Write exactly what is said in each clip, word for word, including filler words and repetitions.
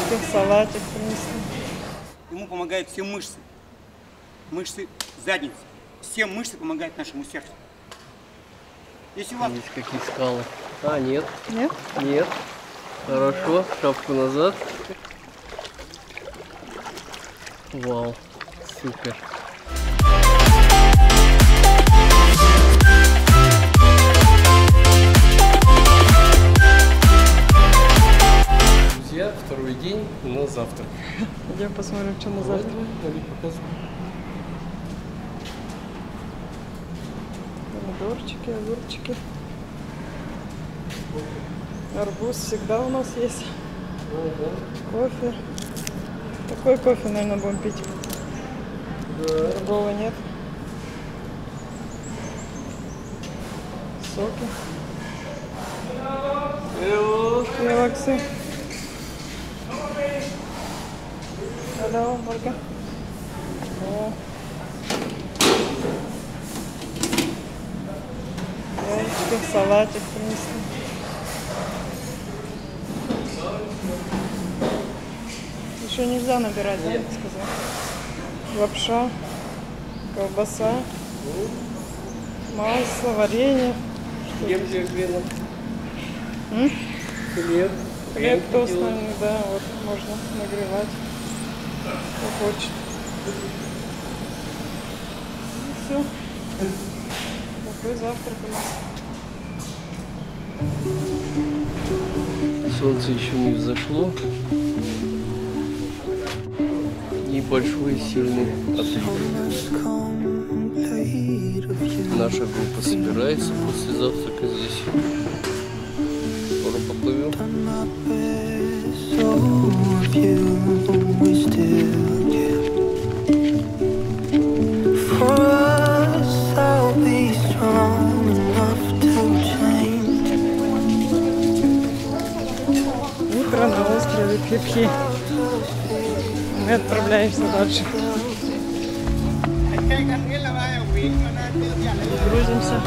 Яичко, салатик принесли. Ему помогают все мышцы. Мышцы задницы. Все мышцы помогают нашему сердцу. Если у вас... Есть какие скалы? А, нет. Нет? Нет. Хорошо, шапку назад. Вау, супер. Друзья, второй день на завтрак. Идем посмотрим, что на завтрак. Помидорчики, огурчики. Арбуз всегда у нас есть. Ага. Кофе. Такой кофе, наверное, будем пить. Да. Другого нет. Соки. Релаксы. Hello, Ольга. О. Яичко, салатик принесли. Еще нельзя набирать, да, сказал. Лапша, колбаса, масло, варенье. Хлеб для хлеба. М? Хлеб. Хлеб тостный, да, вот можно нагревать, кто хочет. И все. Такой завтрак у нас. Солнце еще не взошло. Небольшой сильный отлив. Наша группа собирается после завтрака здесь. Скоро поплывем. Утро на острове Клепки. Мы отправляемся дальше. Грузимся.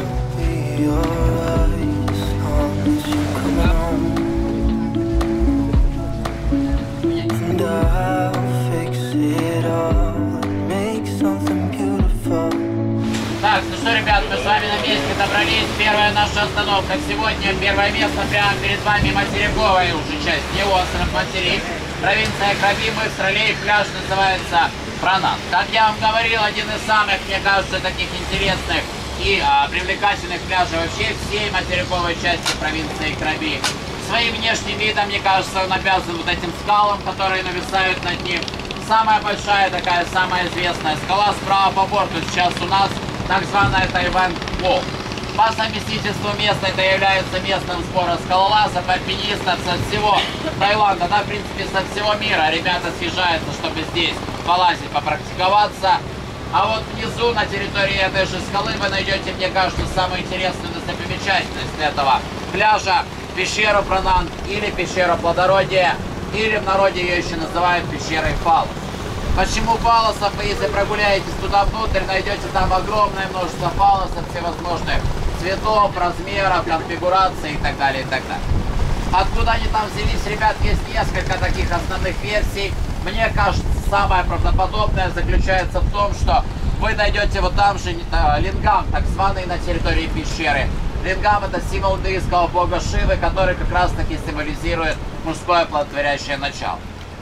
Так, ну что, ребят, мы с вами на месте добрались. Первая наша остановка сегодня. Первое место прямо перед вами материковая уже часть, не остров, материк. Провинция Краби, мы в Троллей, пляж называется Пранан. Как я вам говорил, один из самых, мне кажется, таких интересных и а, привлекательных пляжей вообще всей материковой части провинции Краби. Своим внешним видом, мне кажется, он обязан вот этим скалам, которые нависают над ним. Самая большая такая, самая известная скала справа по борту сейчас у нас, так званая Тайвань-Вол. По совместительству места это является местом сбора скалолазов, альпинистов со всего Таиланда, да, в принципе, со всего мира. Ребята съезжаются, чтобы здесь полазить, попрактиковаться. А вот внизу, на территории этой же скалы, вы найдете, мне кажется, самую интересную достопримечательность этого пляжа, пещеру Пранан или пещеру Плодородия, или в народе ее еще называют пещерой Фалос. Почему фалосов? Вы, если прогуляетесь туда внутрь, найдете там огромное множество фалосов всевозможных цветов, размеров, конфигураций и так далее, и так далее. Откуда они там взялись, ребят, есть несколько таких основных версий. Мне кажется, самое правдоподобное заключается в том, что вы найдете вот там же э, лингам, так званый, на территории пещеры. Лингам — это символ индуистского бога Шивы, который как раз таки символизирует мужское плодотворящее начало.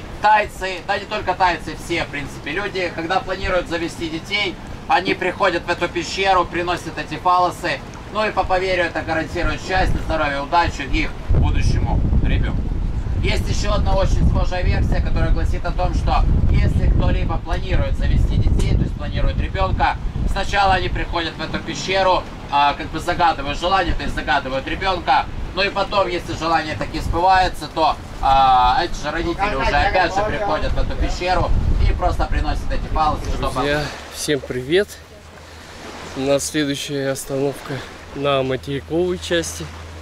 Тайцы, да не только тайцы, все, в принципе, люди, когда планируют завести детей, они приходят в эту пещеру, приносят эти фалосы, ну и по поверью это гарантирует счастье, здоровье, удачу их будущему ребенку. Есть еще одна очень схожая версия, которая гласит о том, что если кто-либо планирует завести детей, то есть планирует ребенка, сначала они приходят в эту пещеру, а, как бы загадывают желание, то есть загадывают ребенка, ну и потом, если желание таки сбывается, то а, эти же родители уже опять же приходят в эту пещеру и просто приносят эти фалосы, чтобы... Друзья, всем привет! У нас следующая остановка на материковой части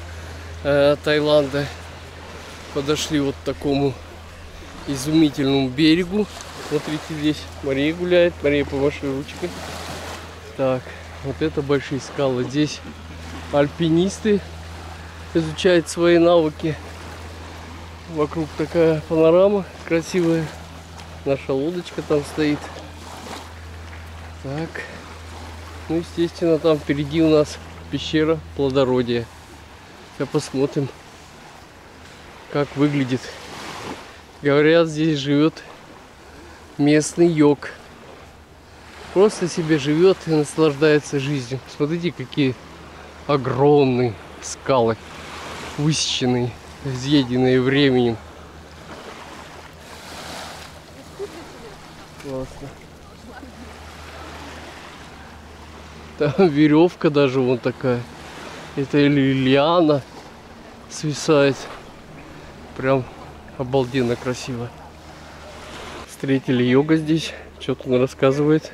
э, Таиланда. Подошли вот к такому изумительному берегу. Смотрите, здесь Мария гуляет. Мария, помаши ручкой. Так, вот это большие скалы. Здесь альпинисты изучают свои навыки. Вокруг такая панорама красивая. Наша лодочка там стоит. Так. Ну, естественно, там впереди у нас пещера плодородия. Сейчас посмотрим, как выглядит. Говорят, здесь живет местный йог. Просто себе живет и наслаждается жизнью. Смотрите, какие огромные скалы, высеченные, изъеденные временем. Классно. Там веревка даже вон такая. Это или лиана свисает. Прям обалденно красиво. Встретили йога здесь. Что-то он рассказывает.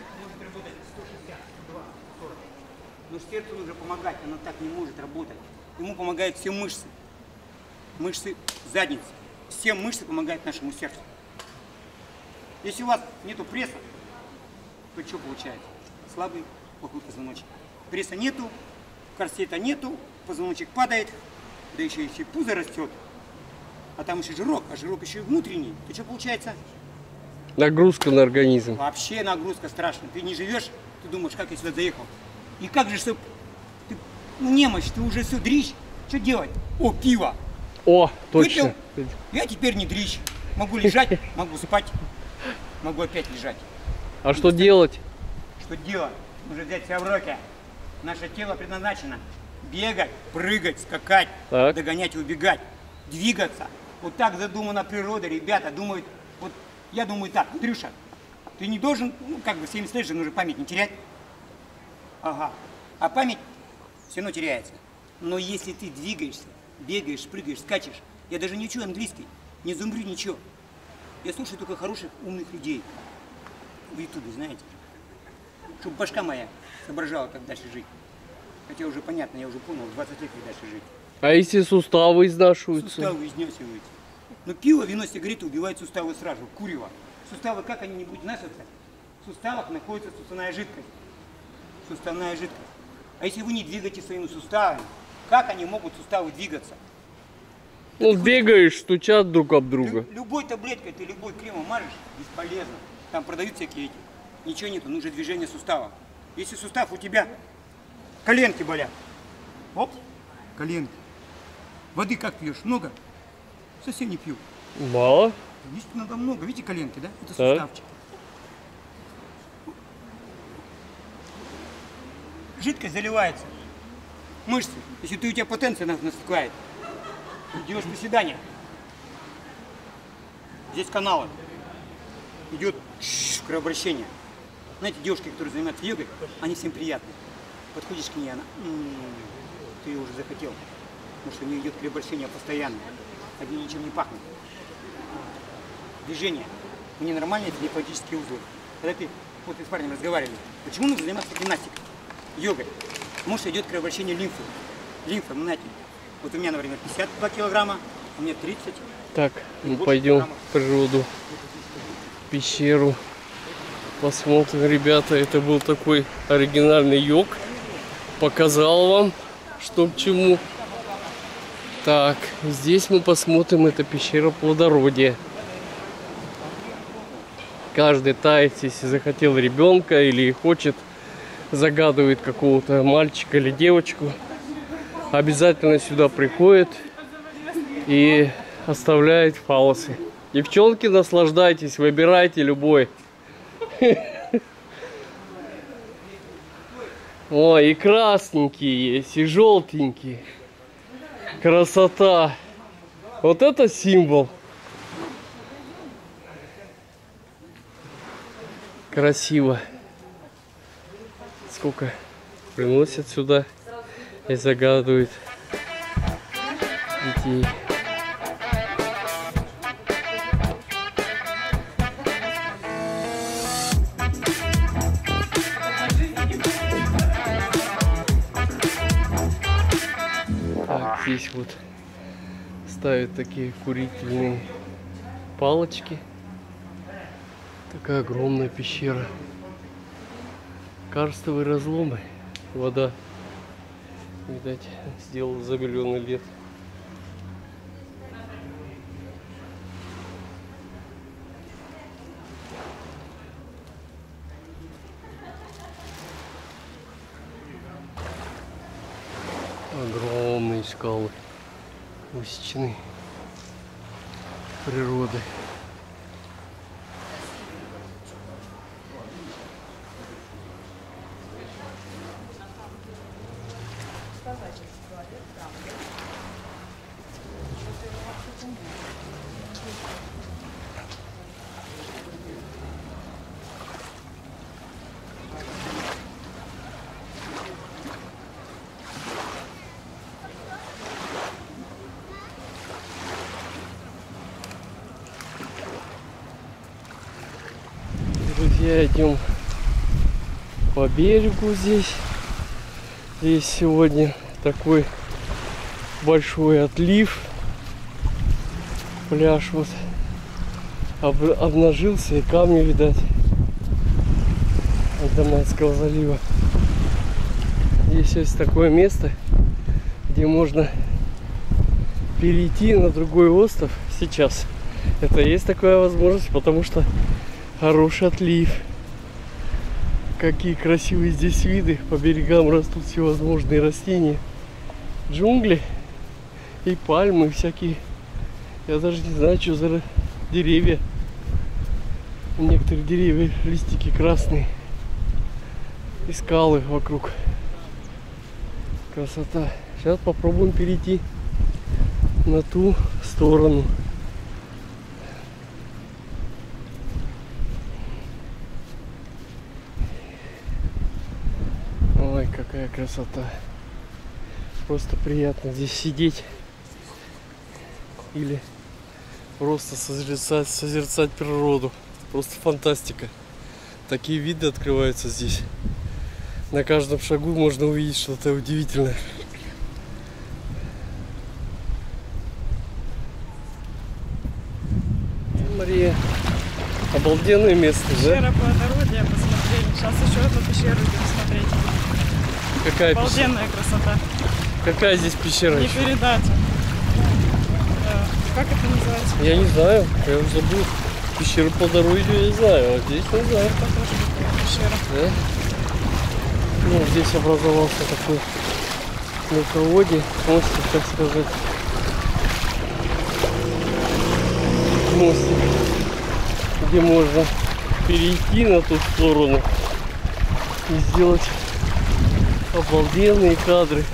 Но сердцу нужно помогать, оно так не может работать. Ему помогают все мышцы. Мышцы задницы. Все мышцы помогают нашему сердцу. Если у вас нету пресса, то что получается? Слабый плохой позвоночник. Пресса нету, корсета нету, позвоночник падает, да еще и пузо растет. А там еще жирок, а жирок еще и внутренний. То что получается? Нагрузка на организм. Вообще нагрузка страшная. Ты не живешь, ты думаешь, как я сюда заехал. И как же, что ты ну, немощь, ты уже все дрищ. Что делать? О, пиво. О, точно. Выпил, я теперь не дрищ. Могу лежать, могу спать, могу опять лежать. А что делать? Что делать? Нужно взять себя в руки. Наше тело предназначено бегать, прыгать, скакать, Так. догонять и убегать, двигаться. Вот так задумана природа, ребята думают. Вот я думаю так, Андрюша, ты не должен, ну как бы семьдесят лет же нужно память не терять. Ага. А память все равно теряется. Но если ты двигаешься, бегаешь, прыгаешь, скачешь, я даже не учу английский, не зумрю ничего. Я слушаю только хороших, умных людей в ютубе, знаете. Чтобы башка моя соображала, как дальше жить. Хотя уже понятно, я уже понял, двадцать лет как дальше жить. А если суставы изнашиваются? Суставы изнесиваются. Но пиво, вино, сигареты убивают суставы сразу. Курево. Суставы, как они не будут изнашиваться, в суставах находится суставная жидкость. Суставная жидкость. А если вы не двигаете своими суставами, как они могут суставы двигаться? Ну, бегаешь, стучат друг об друга. Лю- любой таблеткой ты любой кремом мажешь, бесполезно. Там продают всякие эти. Ничего нету, нужно движение сустава. Если сустав у тебя, коленки болят. Оп, коленки. Воды как пьешь? Много? Совсем не пью. Мало? Есть надо много. Видите коленки, да? Это Так. суставчик. Жидкость заливается. Мышцы. Если ты, у тебя потенция нас- наступает, делаешь приседания. Здесь каналы. Идет ш- кровообращение. Знаете, девушки, которые занимаются йогой, они всем приятны. Подходишь к ней, она, «М-м, ты ее уже захотел. Потому что у нее идет кровообращение постоянно. Они ничем не пахнут. Движение. У нее нормальные лимфатические узлы. Когда ты, вот ты с парнем разговаривали, почему нужно заниматься гимнастикой, йогой? Потому что идет кровообращение лимфы. Лимфа, ну, знаете, вот у меня, например, пятьдесят два килограмма, у меня тридцать. Так, мы больше пойдем килограммов. в природу, в пещеру. Посмотрим, ребята, это был такой оригинальный йог. Показал вам, что к чему. Так, здесь мы посмотрим, это пещера плодородия. Каждый тает, если захотел ребенка или хочет, загадывает какого-то мальчика или девочку, обязательно сюда приходит и оставляет фалосы. Девчонки, наслаждайтесь, выбирайте любой. Ой, и красненькие есть, и желтенькие. Красота. Вот это символ. Красиво. Сколько приносят сюда и загадывают детей. Так, здесь вот ставят такие курительные палочки. Такая огромная пещера. Карстовые разломы. Вода, видать, сделала за миллионы лет. огромные скалы, высечены природой. Друзья, идем по берегу здесь. Здесь сегодня такой большой отлив. Пляж вот об, обнажился, и камни, видать, от Даманского залива. Здесь есть такое место, где можно перейти на другой остров сейчас. Это есть такая возможность, потому что хороший отлив. Какие красивые здесь виды. По берегам растут всевозможные растения. Джунгли и пальмы всякие. Я даже не знаю, что за деревья. Некоторые деревья листики красные. И скалы вокруг. Красота. Сейчас попробуем перейти на ту сторону. Ой, какая красота. Просто приятно здесь сидеть. Или просто созерцать, созерцать природу. Просто фантастика. Такие виды открываются здесь. На каждом шагу можно увидеть что-то удивительное. Мария, обалденное место, да? Пещера плодородия посмотрели. Сейчас еще одну пещеру идем смотреть. Какая Обалденная пещера? красота. Какая здесь пещера? Не еще? передать. Да. Как это называется? Я не знаю, я уже забыл. Пещеру плодородия я знаю, а здесь не знаю. Это тоже такая пещера. Да? Ну, здесь образовался такой мелководье, мостик, так сказать. Мостик, где можно перейти на ту сторону и сделать обалденные кадры.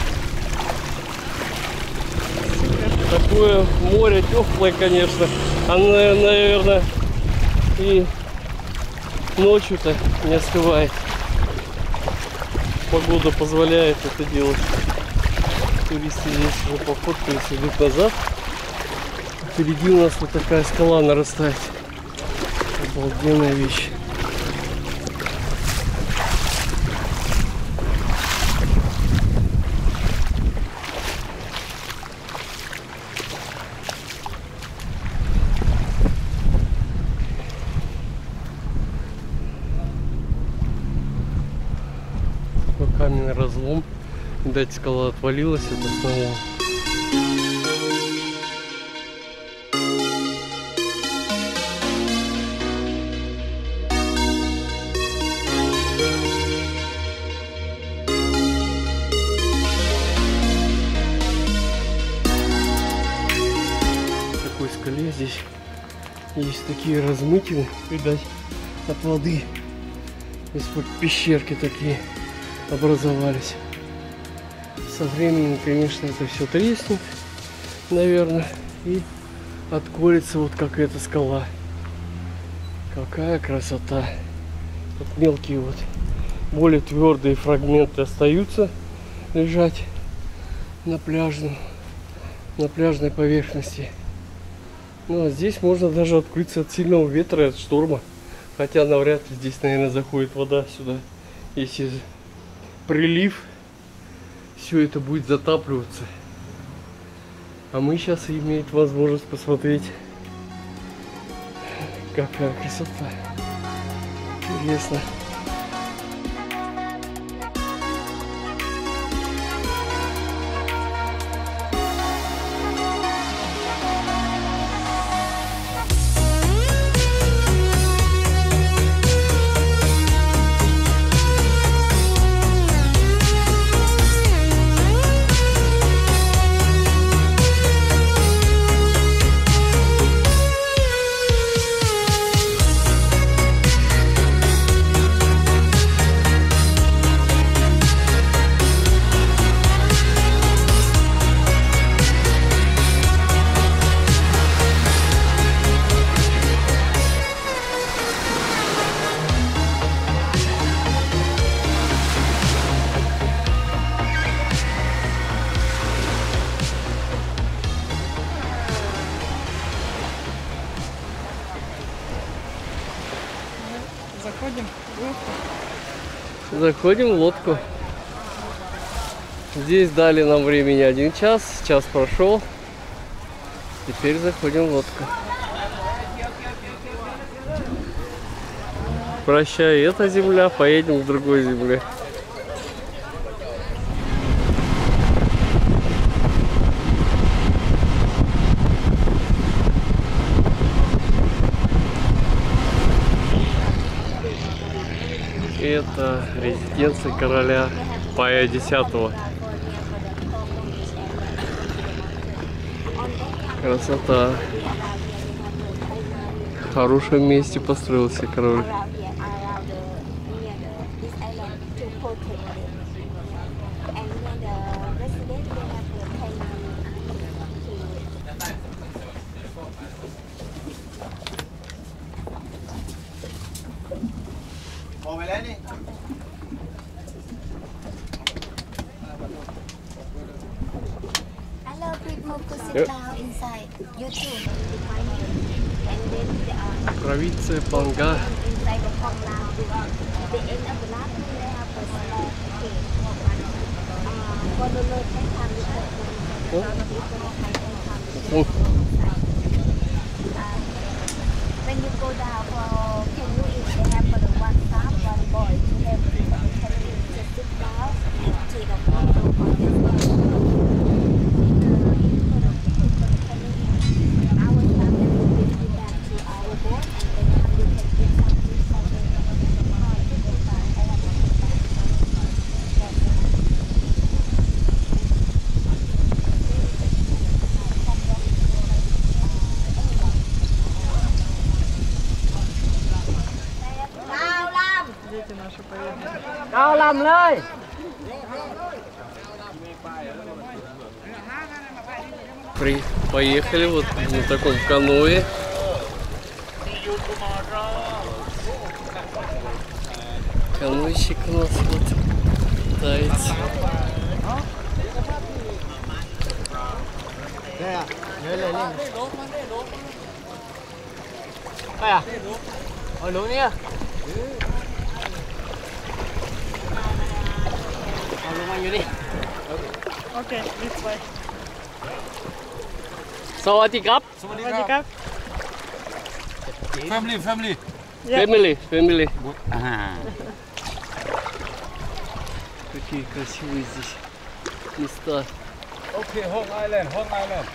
Такое море теплое, конечно. Оно, наверное, и ночью-то не остывает. Погода позволяет это делать. Туристы здесь уже пофоткались, идут назад. Впереди у нас вот такая скала нарастает. Обалденная вещь. Каменный разлом. Видать, скала отвалилась от основного. В такой скале здесь есть такие размытины, видать, от воды. Из-под пещерки такие образовались. Со временем, конечно, это все треснет, наверное, и отколется вот как эта скала. Какая красота. Вот мелкие вот более твердые фрагменты остаются лежать на пляжном, на пляжной поверхности. Ну а здесь можно даже открыться от сильного ветра и от шторма. Хотя навряд ли здесь, наверное, заходит вода сюда. Если прилив, все это будет затапливаться. А мы сейчас имеем возможность посмотреть, какая красота. Интересно. Заходим в лодку. Заходим в лодку. Здесь дали нам времени один час, час прошел. Теперь заходим в лодку. Прощай, эта земля, поедем к другой земле. Это резиденция короля Пая X. Красота. В хорошем месте построился король. Hello, people could sit down inside. You too. And then the, uh, Провинция Панга. inside the Hong Lam, the end of the last room they have was uh, okay. Uh, for the low take time, we put the high take time. Oh. Uh, when you go down for canoeing, they have for the one staff, one boy to help you for the canoeing. Just sit down and take a photo on this one. Дети наши поедут. Cao Lâm ơi. При... Поехали вот на таком каноэ. Канойщик у нас вот катается. Ở luôn nha. Ở luôn anh đi. Окей, this way. สวัสดีครับ Вроде как. Family, family. Yeah. Family, family. Ага. Какие красивые здесь места. Окей, Hong Island, Hong Island.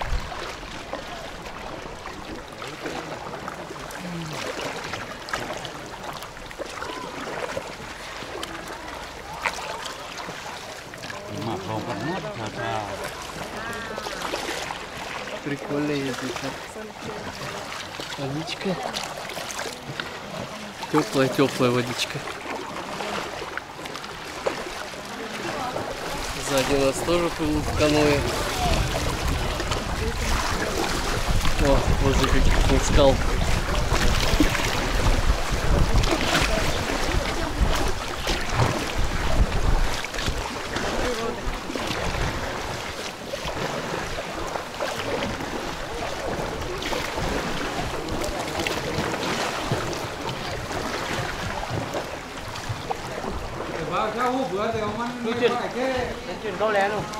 Прикольно ездить. Водичка. Теплая, теплая водичка. Сзади нас тоже плывут каноэ. О, возле каких-то скал. Chuyển câu lén luôn.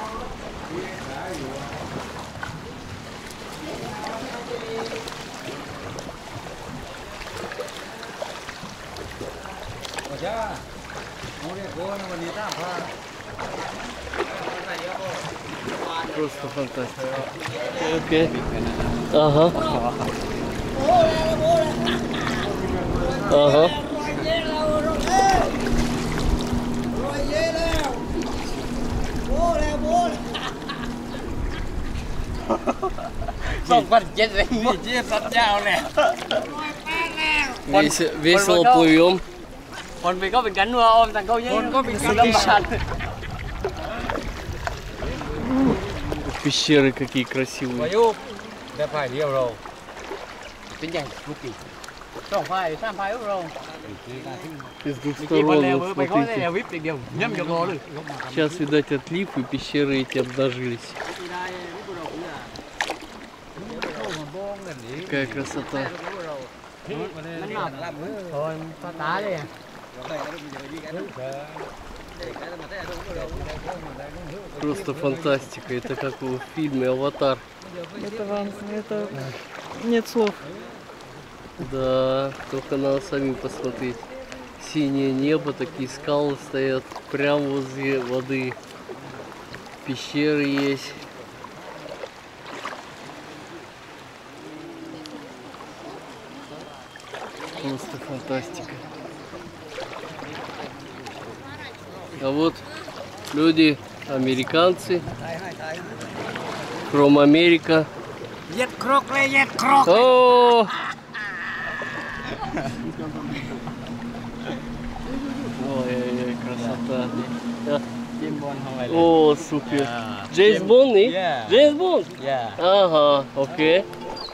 Просто фантастика. Окей. Ага. Ага. Không cần chết đấy, chết sắt nhau nè. Весе- Весело плывем. Còn vì có bình cánh mưa ôm thằng câu với có bình cánh Пещеры какие красивые. Đã phải điều rồi. tính nhảy lúc kỳ không phải sam phải rồi Из двух kỳ сторон, bên này вот mày có này смотрите. là vip được điều nhâm cho cô được Сейчас, видать, отлив, и пещеры эти обнажились. Какая красота. thôi pha tá đi à Просто фантастика. Это как в фильме «Аватар». Это вам, это нет слов. Да, только надо самим посмотреть. Синее небо, такие скалы стоят прямо возле воды. Пещеры есть. Просто фантастика. А вот люди, американцы, from America. Ед крокле, ед крок. О! Ой-ой-ой, красота. О, супер. Джеймс Бонд, не? Yeah. Джеймс Бонд? Yeah. Ага, окей.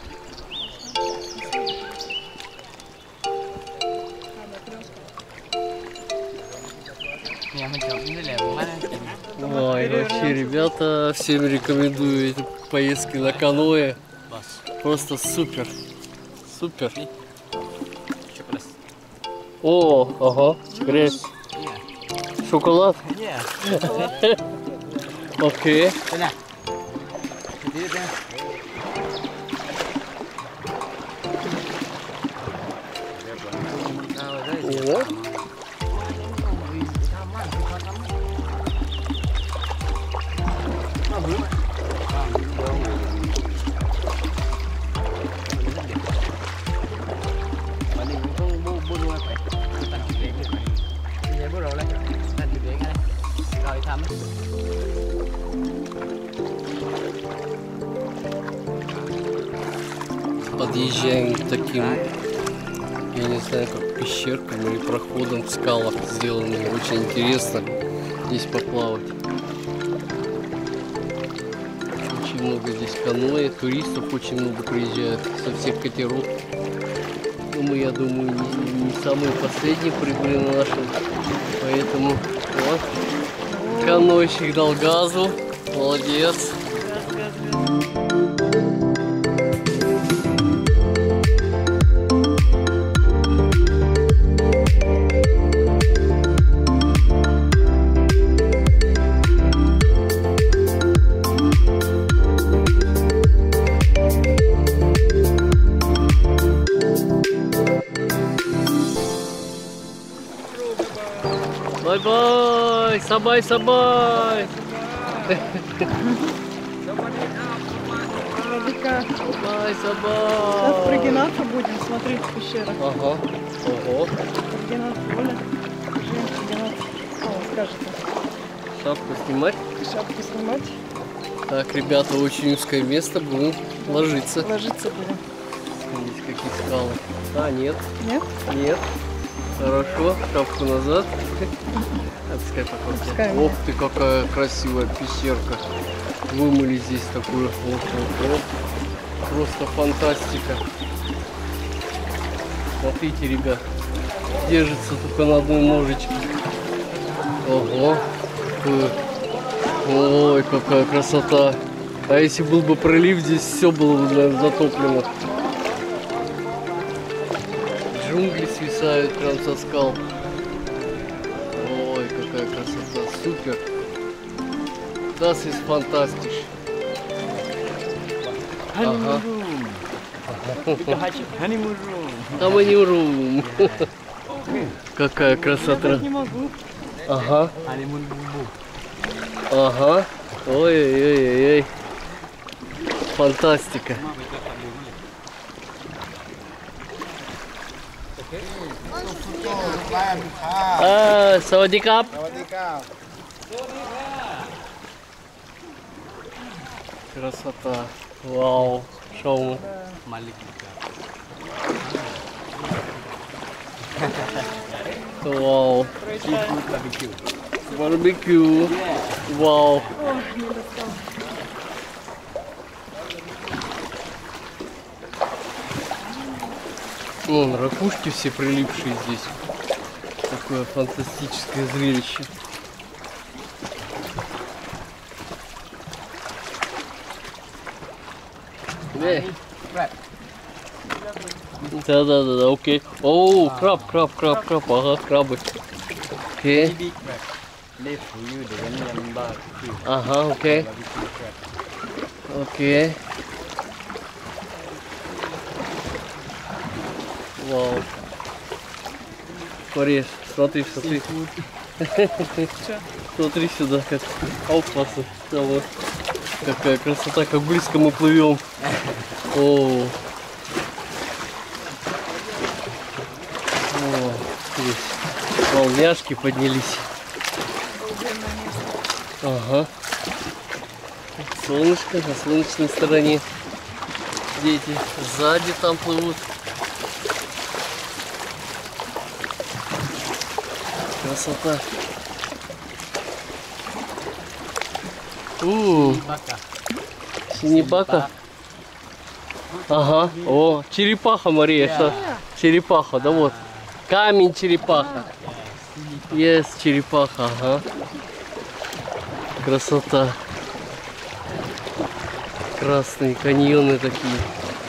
Ой, вообще, ребята, всем рекомендую эти поездки на каноэ. Просто супер. Супер. О, ага, грязь. Шоколад? Окей. О. Подъезжаем к таким, я не знаю, как пещеркам или проходам в скалах сделанным. Очень интересно здесь поплавать. Очень много здесь каноэ, туристов очень много приезжают со всех катеров. Но мы, я думаю, не, не самые последние прибыли на нашем, поэтому вот. Канойщик дал газу, молодец. Бай-бай, сабай-сабай. Вика, Сабай-сабай. сейчас прогинаться будем, смотреть в пещерах. Ага, ого. Прогинаться, Оля. Жень, прогинаться. О, скажете. Шапку снимать. Шапку снимать. Так, ребята, очень узкое место, будем ложиться. Ложиться будем. Здесь какие скалы. А, нет, Нет? нет. Хорошо, шапку назад. Отпускай пока. Отпускаем. Ох ты, какая красивая пещерка. Вымыли здесь такую. Оп, оп, оп. Просто фантастика. Смотрите, ребят. Держится только на одной ножичке. Ого. Какое. Ой, какая красота. А если был бы пролив, здесь все было бы, наверное, затоплено. Джунгли свисают прям со скал. Ой, какая красота. Супер. Das ist fantastisch. Ага. Honeymoon room. Какая красота. Не могу. Ага. Ага. Ой-ой-ой-ой. Фантастика. А, савадикап. Красота. Вау. Шоу. Вау. Барбекю. Вау. Вон ракушки все прилипшие здесь. Такое фантастическое зрелище. Эй. Да, да, да, да, окей. О, краб, краб, краб, краб, ага, крабы. Окей. big crab. Left for you the one bar. Ага, окей. Окей. Вау. Смотри, смотри, смотри. Смотри сюда, как опасы. Какая красота, как близко мы плывем. О. О, здесь волняшки поднялись. Ага. Солнышко на солнечной стороне. Дети сзади там плывут. Красота. У, синебака. Ага. О, черепаха, Мария. Что? Черепаха, да вот. Камень черепаха. Есть черепаха, ага. Красота. Красные каньоны такие.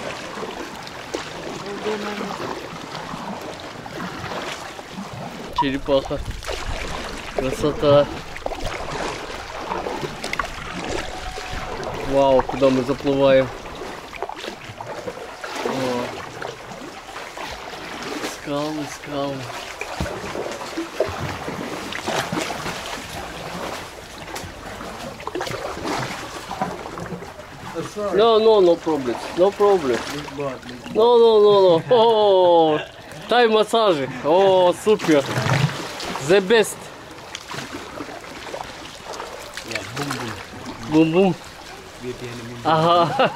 Черепаха. Красота. Вау, куда мы заплываем. О. Скалы, скалы. No, no, no problem. No problem. No, no, no, no. Oh, Thai massage. Oh, super. The best. Yeah, boom boom. Boom, boom. Beauty and the Beast. Ага.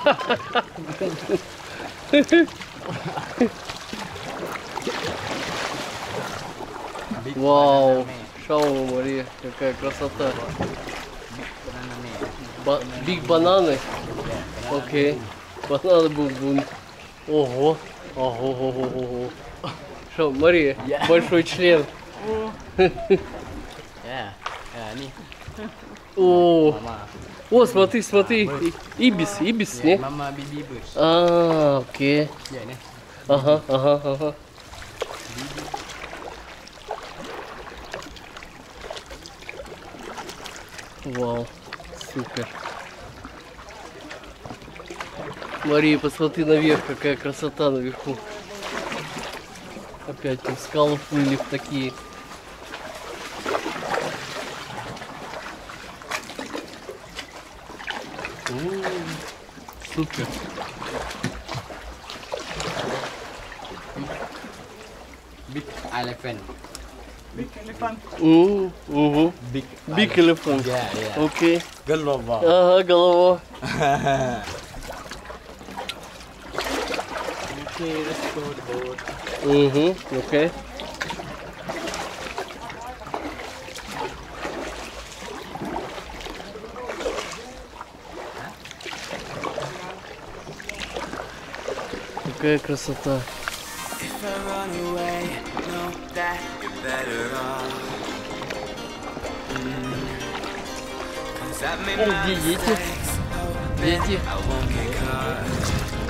Big Вау. banana man. Шау, Мария, какая красота. Big banana man. Ба- Биг бананы. Yeah, banana Окей. Бананы бум-бум. Ого. Ого, ого, ого. Что, Мария, Я. большой член. Yeah. Yeah, ni. О, Mama. о, смотри, смотри. И- Ибис, ибис, Yeah, не? mama baby bird. А, окей. Yeah, ni. Ага, ага, ага. Вау, супер. Мария, посмотри наверх, какая красота наверху. Опять там скалы плыли такие. М, Супер. Big elephant. Big elephant. М, угу. Big. Big elephant. Yeah, yeah. Окей. Голова. Ага, голова. Okay, let's go to the boat. Угу, окей. Какая красота. If I run away, know that you're better off. Mm. 'Cause I've made О, my где дети? mistakes, oh, Дети. I won't get caught.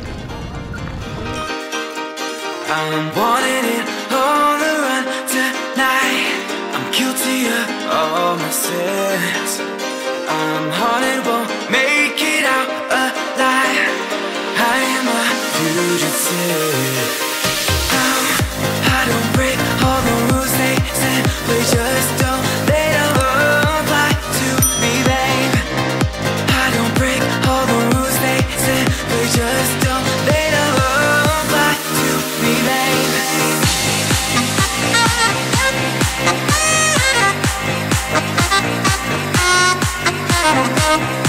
I'm wanting it on the run tonight. I'm guilty of all my sins. I'm haunted, won't make it out alive. I am a fugitive. Um, I don't break all the rules they simply just don't. They don't apply to me, babe. I don't break all the rules they simply just don't. They don't apply to me, babe. Thank you.